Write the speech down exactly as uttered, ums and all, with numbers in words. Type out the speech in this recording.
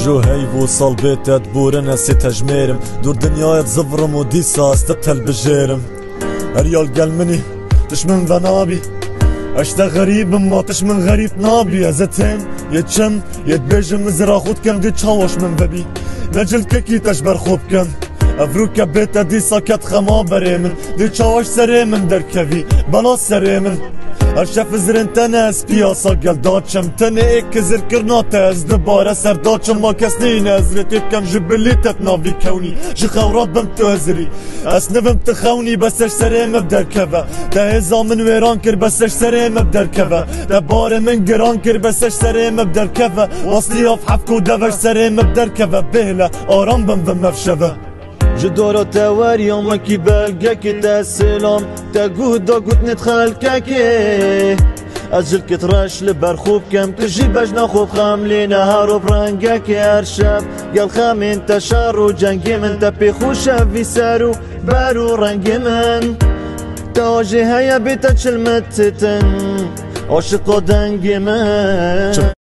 جو هيفو صلبيت بورنا سي تجميرم دور دنيا تزفرم وديسا استبتل بجيرم ريال قال مني تش من ذنابي اشتا غريب ما تش من غريب نابي ازتهم يتشم يتبجم مزرا خود كم دي تشاوش من ببي نجل ككي تشبر خوب كم افروكا بيتا ديسا كت خما بريمن دي تشاوش سريمن دركفي بلا سريمن ارشف زرن تناس بياسا قل داتشم تني ايك زر كرناتا از دبارة سر داتشم ما كسني نازرتي كم جبلي تتنافي كوني جي خورات بم تهزري اسنفم تخوني بسش سريم بدر كفا تهزا من ويران كر بسش سريم بدر كفا تبار من قران كر بسش سريم بدر كفا واصلي اف حفكو دفش سريم بدر كفا بهلا آرام بم بم مفشفا جدورو تاوار يوم كي بلقاكي تا السلام تاقود داقود ندخل كاكي أجل كتراش لبرخوب كم تجي بجنا خوب خاملي نهارو برانقاكي أرشاب قال خامين تشارو جنقي من تبي خوشا في سارو بارو رنقي من تواجه هيا بيتا تشلمتتن عشقو دنقي من